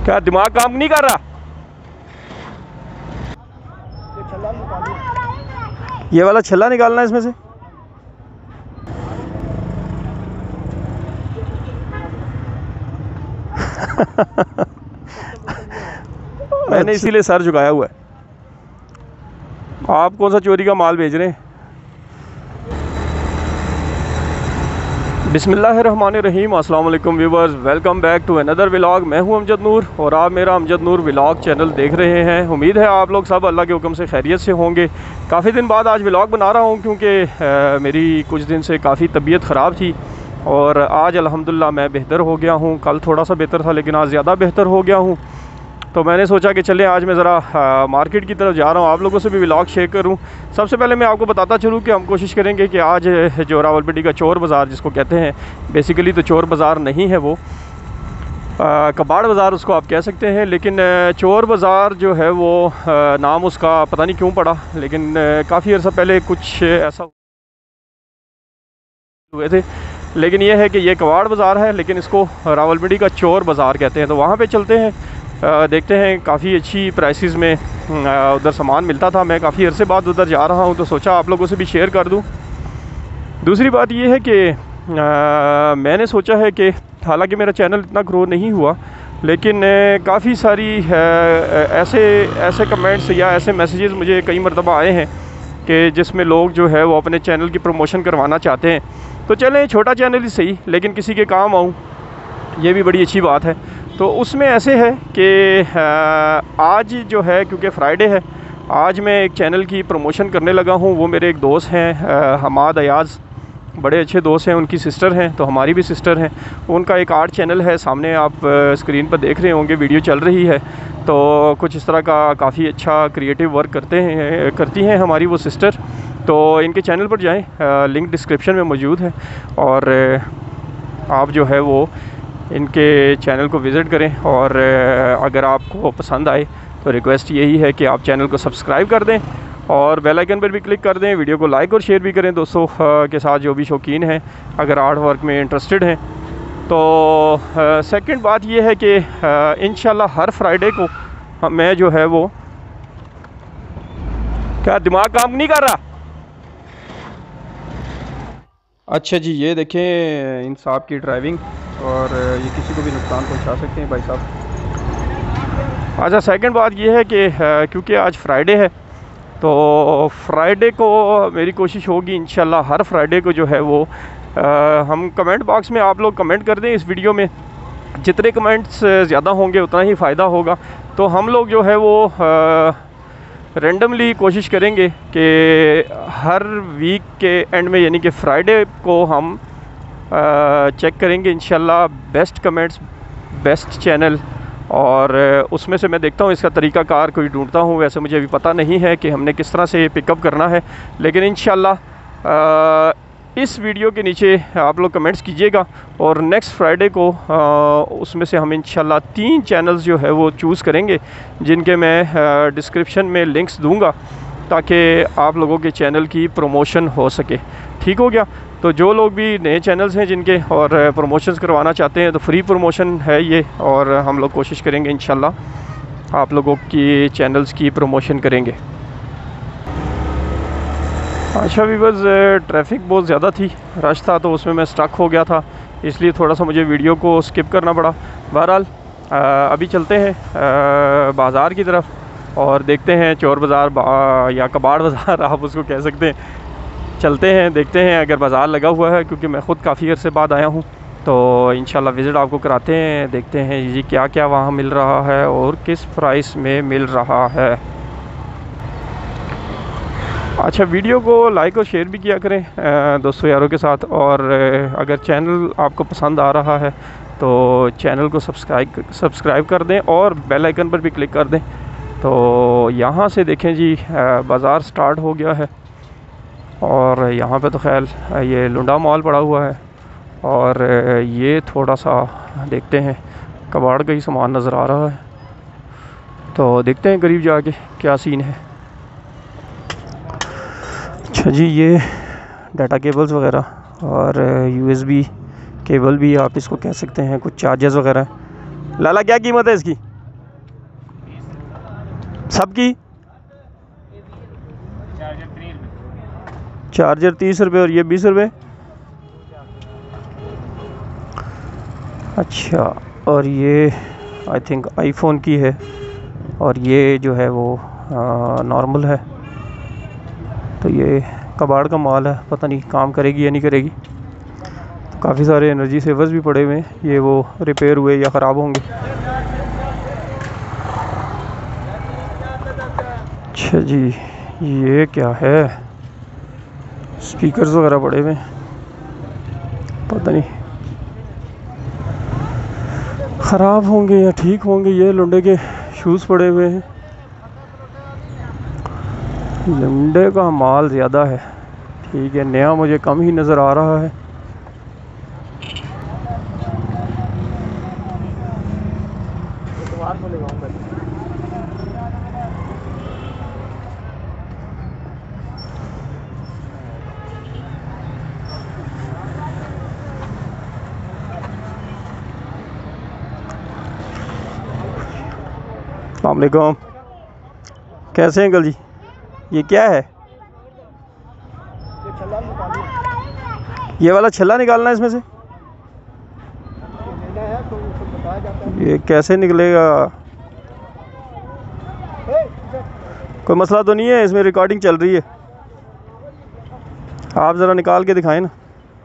क्या दिमाग काम नहीं कर रहा? ये वाला छल्ला निकालना है इसमें से। मैंने इसीलिए सर झुकाया हुआ है। आप कौन सा चोरी का माल भेज रहे हैं? बिस्मिल्लाहिर्रहमानिर्रहीम। अस्सलाम वालेकुम viewers, welcome back to another vlog. मैं हूं अमजद नूर और आप मेरा अमजद नूर व्लॉग चैनल देख रहे हैं। उम्मीद है आप लोग सब अल्लाह के हुक्म से खैरियत से होंगे। काफ़ी दिन बाद आज व्लॉग बना रहा हूं क्योंकि मेरी कुछ दिन से काफ़ी तबीयत ख़राब थी और आज अल्हम्दुलिल्लाह मैं बेहतर हो गया हूं। कल थोड़ा सा बेहतर था लेकिन आज ज़्यादा बेहतर हो गया हूं। तो मैंने सोचा कि चलें आज मैं ज़रा मार्केट की तरफ जा रहा हूँ, आप लोगों से भी व्लॉग शेयर करूँ। सबसे पहले मैं आपको बताता चलूँ कि हम कोशिश करेंगे कि आज जो रावलपिंडी का चोर बाज़ार जिसको कहते हैं, बेसिकली तो चोर बाज़ार नहीं है वो, कबाड़ बाज़ार उसको आप कह सकते हैं, लेकिन चोर बाज़ार जो है वो नाम उसका पता नहीं क्यों पड़ा, लेकिन काफ़ी अर्सा पहले कुछ ऐसा हुए थे। लेकिन यह है कि ये कबाड़ बाज़ार है लेकिन इसको रावलपिंडी का चोर बाज़ार कहते हैं। तो वहाँ पे चलते हैं, देखते हैं। काफ़ी अच्छी प्राइसेस में उधर सामान मिलता था। मैं काफ़ी अरसे बाद उधर जा रहा हूँ तो सोचा आप लोगों से भी शेयर कर दूँ। दूसरी बात ये है कि मैंने सोचा है कि हालांकि मेरा चैनल इतना ग्रो नहीं हुआ लेकिन काफ़ी सारी ऐसे कमेंट्स या ऐसे मैसेजेस मुझे कई मरतबा आए हैं कि जिसमें लोग जो है वो अपने चैनल की प्रमोशन करवाना चाहते हैं। तो चलें, छोटा चैनल ही सही लेकिन किसी के काम आऊँ, ये भी बड़ी अच्छी बात है। तो उसमें ऐसे है कि आज जो है क्योंकि फ्राइडे है, आज मैं एक चैनल की प्रमोशन करने लगा हूँ। वो मेरे एक दोस्त हैं हमाद अयाज़, बड़े अच्छे दोस्त हैं। उनकी सिस्टर हैं तो हमारी भी सिस्टर हैं। उनका एक आर्ट चैनल है, सामने आप स्क्रीन पर देख रहे होंगे, वीडियो चल रही है। तो कुछ इस तरह का काफ़ी अच्छा क्रिएटिव वर्क करती हैं हमारी वो सिस्टर। तो इनके चैनल पर जाएँ, लिंक डिस्क्रिप्शन में मौजूद है और आप जो है वो इनके चैनल को विज़िट करें। और अगर आपको पसंद आए तो रिक्वेस्ट यही है कि आप चैनल को सब्सक्राइब कर दें और बेल आइकन पर भी क्लिक कर दें। वीडियो को लाइक और शेयर भी करें दोस्तों के साथ जो भी शौकीन हैं, अगर आर्ट वर्क में इंटरेस्टेड हैं। तो सेकंड बात यह है कि इंशाल्लाह हर फ्राइडे को मैं जो है वो, क्या दिमाग काम नहीं कर रहा? अच्छा जी, ये देखें इन साहब की ड्राइविंग, और ये किसी को भी नुकसान पहुंचा सकते हैं भाई साहब। अच्छा, सेकंड बात ये है कि क्योंकि आज फ्राइडे है तो फ्राइडे को मेरी कोशिश होगी इंशाल्लाह हर फ्राइडे को जो है वो हम कमेंट बॉक्स में आप लोग कमेंट कर दें इस वीडियो में। जितने कमेंट्स ज़्यादा होंगे उतना ही फ़ायदा होगा। तो हम लोग जो है वो रेंडमली कोशिश करेंगे कि हर वीक के एंड में, यानी कि फ्राइडे को हम चेक करेंगे इंशाल्लाह बेस्ट कमेंट्स, बेस्ट चैनल, और उसमें से मैं देखता हूँ इसका तरीक़ाकार कोई ढूंढता हूँ। वैसे मुझे अभी पता नहीं है कि हमने किस तरह से पिकअप करना है, लेकिन इंशाल्लाह इस वीडियो के नीचे आप लोग कमेंट्स कीजिएगा और नेक्स्ट फ्राइडे को उसमें से हम इंशाल्लाह 3 चैनल्स जो है वो चूज़ करेंगे जिनके मैं डिस्क्रिप्शन में लिंक्स दूंगा ताकि आप लोगों के चैनल की प्रमोशन हो सके। ठीक हो गया? तो जो लोग भी नए चैनल्स हैं जिनके और प्रमोशंस करवाना चाहते हैं तो फ्री प्रमोशन है ये, और हम लोग कोशिश करेंगे इंशाल्लाह आप लोगों की चैनल्स की प्रमोशन करेंगे। अच्छा व्यूअर्स, ट्रैफिक बहुत ज़्यादा थी, रश था, तो उसमें मैं स्टक हो गया था, इसलिए थोड़ा सा मुझे वीडियो को स्किप करना पड़ा। बहरहाल अभी चलते हैं बाज़ार की तरफ और देखते हैं चोर बाज़ार या कबाड़ बाज़ार आप उसको कह सकते हैं। चलते हैं, देखते हैं अगर बाज़ार लगा हुआ है, क्योंकि मैं ख़ुद काफ़ी अर्से बाद आया हूँ तो इंशाल्लाह विज़िट आपको कराते हैं। देखते हैं जी क्या क्या वहाँ मिल रहा है और किस प्राइस में मिल रहा है। अच्छा, वीडियो को लाइक और शेयर भी किया करें दोस्तों यारों के साथ, और अगर चैनल आपको पसंद आ रहा है तो चैनल को सब्सक्राइब कर दें और बेल आइकन पर भी क्लिक कर दें। तो यहाँ से देखें जी बाज़ार स्टार्ट हो गया है और यहाँ पे तो खैर ये लुंडा मॉल पड़ा हुआ है और ये थोड़ा सा देखते हैं कबाड़ का ही सामान नज़र आ रहा है, तो देखते हैं करीब जाके क्या सीन है। अच्छा जी, ये डाटा केबल्स वगैरह और USB केबल भी आप इसको कह सकते हैं, कुछ चार्जर्स वगैरह। लाला क्या कीमत है इसकी? सबकी चार्जर 30 रुपये और ये 20 रुपये। अच्छा, और ये आई थिंक आईफोन की है और ये जो है वो नॉर्मल है। तो ये कबाड़ का माल है, पता नहीं काम करेगी या नहीं करेगी। तो काफ़ी सारे एनर्जी सेवर्स भी पड़े हुए हैं, ये वो रिपेयर हुए या ख़राब होंगे। अच्छा जी, ये क्या है? स्पीकर्स वगैरह पड़े हुए हैं, पता नहीं ख़राब होंगे या ठीक होंगे। ये लुंडे के शूज़ पड़े हुए हैं, लुंडे का माल ज़्यादा है। ठीक है, नया मुझे कम ही नज़र आ रहा है। अस्सलाम वालेकुम, कैसे हैं अंकल जी? ये क्या है? ये वाला छल्ला निकालना है इसमें से? ये कैसे निकलेगा? कोई मसला तो नहीं है? इसमें रिकॉर्डिंग चल रही है, आप ज़रा निकाल के दिखाएं ना।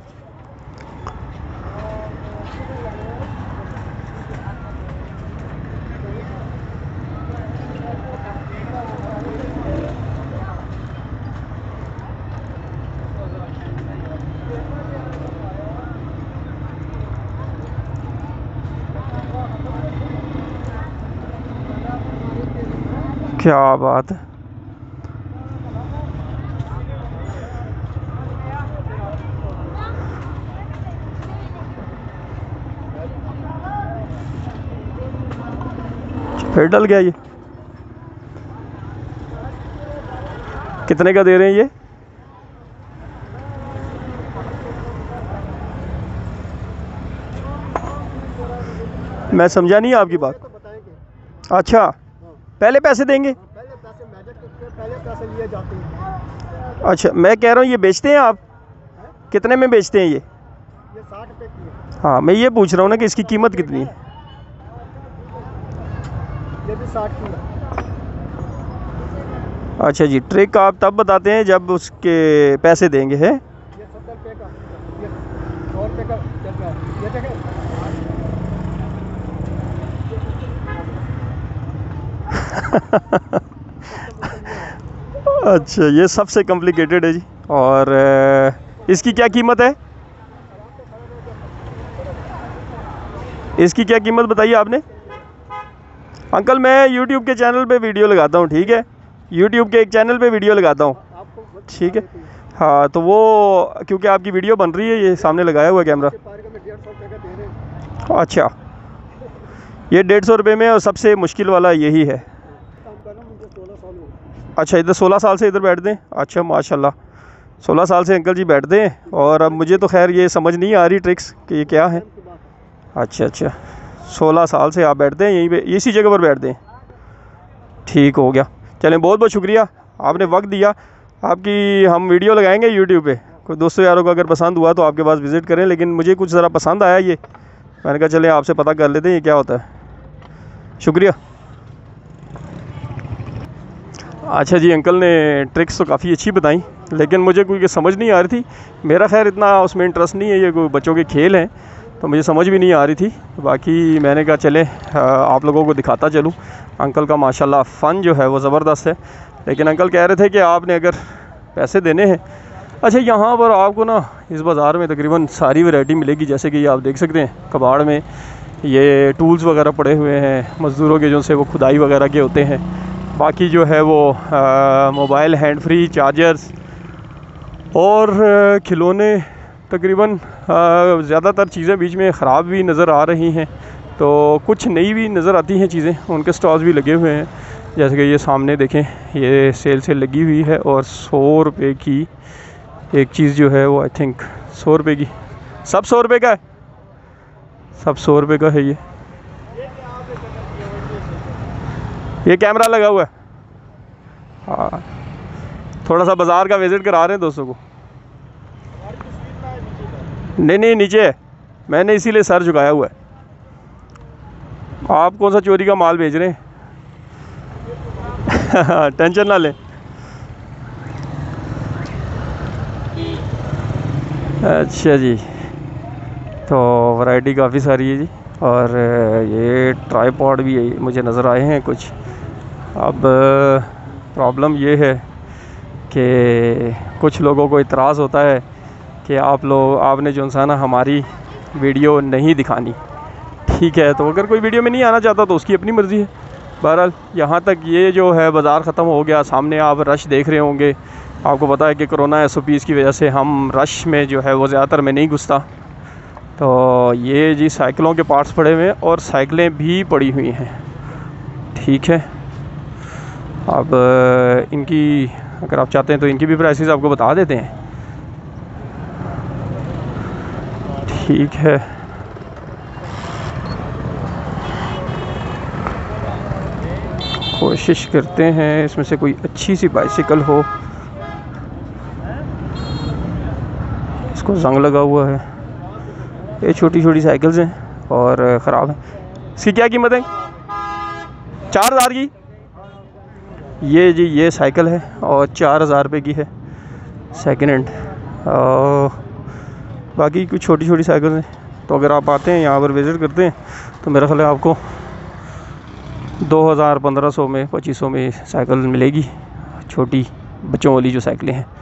क्या बात है, फिर डल गया। ये कितने का दे रहे हैं ये? मैं समझा नहीं आपकी बात। अच्छा, पहले पैसे देंगे? पहले पैसे लिए जाते हैं। अच्छा, मैं कह रहा हूँ ये बेचते हैं आप? कितने में बेचते हैं ये? 60 रुपये की है। हाँ, मैं ये पूछ रहा हूँ ना कि इसकी कीमत कितनी है? ये भी 60 की है। अच्छा जी, ट्रिक आप तब बताते हैं जब उसके पैसे देंगे, हैं? ये 70 रुपये का, ये 100 रुपये का चल रहा है। ये देखें। अच्छा, ये सबसे कॉम्प्लिकेटेड है जी। और इसकी क्या कीमत है? इसकी क्या कीमत बताइए आपने? अंकल, मैं YouTube के चैनल पे वीडियो लगाता हूँ, ठीक है? YouTube के एक चैनल पे वीडियो लगाता हूँ, ठीक है? हाँ, तो वो क्योंकि आपकी वीडियो बन रही है, ये सामने लगाया हुआ है कैमरा। अच्छा, ये 150 रुपये में, और सबसे मुश्किल वाला यही है। अच्छा, इधर 16 साल से इधर बैठते हैं? अच्छा, माशाल्लाह, 16 साल से अंकल जी बैठते हैं। और अब मुझे तो खैर ये समझ नहीं आ रही ट्रिक्स कि ये क्या है। अच्छा अच्छा, 16 साल से आप बैठते हैं यहीं पे, इसी जगह पर बैठते हैं? ठीक हो गया, चलें, बहुत बहुत शुक्रिया, आपने वक्त दिया। आपकी हम वीडियो लगाएंगे यूट्यूब पे, कोई दोस्तों यारों को अगर पसंद हुआ तो आपके पास विज़िट करें। लेकिन मुझे कुछ ज़रा पसंद आया ये, मैंने कहा चले आपसे पता कर लेते हैं ये क्या होता है। शुक्रिया। अच्छा जी, अंकल ने ट्रिक्स तो काफ़ी अच्छी बताई, लेकिन मुझे कोई समझ नहीं आ रही थी। मेरा खैर इतना उसमें इंटरेस्ट नहीं है, ये कोई बच्चों के खेल हैं, तो मुझे समझ भी नहीं आ रही थी। बाकी मैंने कहा चले आप लोगों को दिखाता चलूँ। अंकल का माशाल्लाह फ़न जो है वो ज़बरदस्त है। लेकिन अंकल कह रहे थे कि आपने अगर पैसे देने हैं। अच्छा, यहाँ पर आपको ना इस बाज़ार में तकरीबन सारी वैरायटी मिलेगी। जैसे कि ये आप देख सकते हैं, कबाड़ में ये टूल्स वगैरह पड़े हुए हैं मज़दूरों के, जो से वो खुदाई वगैरह के होते हैं। बाकी जो है वो मोबाइल हैंड फ्री चार्जर्स और खिलौने, तकरीबन ज़्यादातर चीज़ें बीच में ख़राब भी नज़र आ रही हैं, तो कुछ नई भी नज़र आती हैं चीज़ें, उनके स्टॉल्स भी लगे हुए हैं। जैसे कि ये सामने देखें, ये सेल लगी हुई है और 100 रुपये की एक चीज़ जो है वो आई थिंक 100 रुपये की, सब 100 रुपये का है, सब 100 रुपये का है। ये कैमरा लगा हुआ है, हाँ, थोड़ा सा बाज़ार का विज़िट करा रहे हैं दोस्तों को। नहीं नहीं, नीचे है, मैंने इसीलिए सर झुकाया हुआ है। आप कौन सा चोरी का माल भेज रहे हैं? टेंशन ना लें। अच्छा जी, तो वैरायटी काफ़ी सारी है जी। और ये ट्राईपॉड भी मुझे नज़र आए हैं कुछ। अब प्रॉब्लम ये है कि कुछ लोगों को इतराज़ होता है कि आपने जो ना हमारी वीडियो नहीं दिखानी। ठीक है, तो अगर कोई वीडियो में नहीं आना चाहता तो उसकी अपनी मर्ज़ी है। बहरहाल यहाँ तक ये जो है बाज़ार ख़त्म हो गया। सामने आप रश देख रहे होंगे। आपको पता है कि कोरोना SOPs की वजह से हम रश में जो है वो ज़्यादातर में नहीं घुसता। तो ये जी साइकिलों के पार्ट्स पड़े हुए हैं और साइकिलें भी पड़ी हुई हैं। ठीक है, अब इनकी अगर आप चाहते हैं तो इनकी भी प्राइसेस आपको बता देते हैं। ठीक है, कोशिश करते हैं इसमें से कोई अच्छी सी बाइसिकल हो। इसको जंग लगा हुआ है। ये छोटी छोटी साइकिल्स हैं और ख़राब हैं। इसकी क्या कीमत है? 4000 की। ये जी ये साइकिल है और 4000 रुपये की है, सेकेंड हैंड। बाकी कुछ छोटी छोटी साइकिल हैं। तो अगर आप आते हैं यहाँ पर विज़िट करते हैं तो मेरा ख्याल है आपको 2000, 1500 में, 2500 में साइकिल मिलेगी, छोटी बच्चों वाली जो साइकिलें हैं।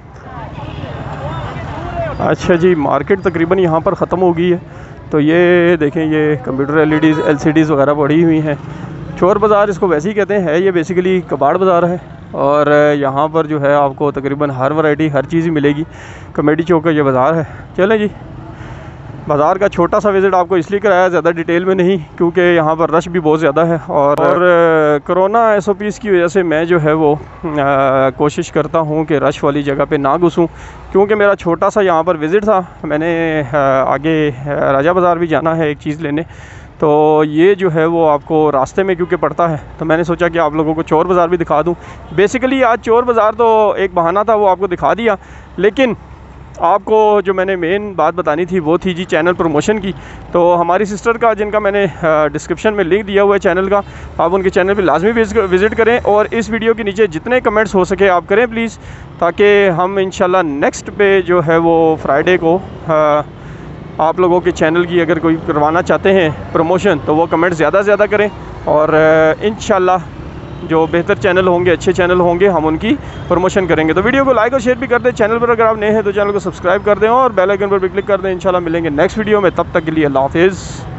अच्छा जी, मार्केट तकरीबन यहाँ पर ख़त्म हो गई है। तो ये देखें, ये कंप्यूटर LCDs वगैरह पड़ी हुई हैं। चोर बाज़ार इसको वैसे ही कहते हैं, ये बेसिकली कबाड़ बाज़ार है। और यहाँ पर जो है आपको तकरीबन हर वैरायटी, हर चीज़ ही मिलेगी। कमेटी चौक का ये बाज़ार है। चलें जी, बाज़ार का छोटा सा विज़िट आपको इसलिए कराया, ज़्यादा डिटेल में नहीं, क्योंकि यहाँ पर रश भी बहुत ज़्यादा है। और कोरोना SOPs की वजह से मैं जो है वो कोशिश करता हूँ कि रश वाली जगह पे ना घुसूँ, क्योंकि मेरा छोटा सा यहाँ पर विज़िट था। मैंने आगे राजा बाज़ार भी जाना है एक चीज़ लेने, तो ये जो है वो आपको रास्ते में क्योंकि पड़ता है, तो मैंने सोचा कि आप लोगों को चोर बाज़ार भी दिखा दूँ। बेसिकली आज चोर बाज़ार तो एक बहाना था, वो आपको दिखा दिया। लेकिन आपको जो मैंने मेन बात बतानी थी वो थी जी चैनल प्रमोशन की। तो हमारी सिस्टर का, जिनका मैंने डिस्क्रिप्शन में लिंक दिया हुआ है चैनल का, आप उनके चैनल पे लाजमी विज़िट करें। और इस वीडियो के नीचे जितने कमेंट्स हो सके आप करें प्लीज़, ताकि हम इंशाल्लाह नेक्स्ट पे जो है वो फ्राइडे को आप लोगों के चैनल की अगर कोई करवाना चाहते हैं प्रमोशन, तो वो कमेंट्स ज़्यादा से ज़्यादा करें। और इंशाल्लाह जो बेहतर चैनल होंगे, अच्छे चैनल होंगे, हम उनकी प्रमोशन करेंगे। तो वीडियो को लाइक और शेयर भी कर दें। चैनल पर अगर आप नए हैं तो चैनल को सब्सक्राइब कर दें और बेल आइकन पर भी क्लिक कर दें। इंशाल्लाह मिलेंगे नेक्स्ट वीडियो में, तब तक के लिए अल्लाह हाफ़िज़।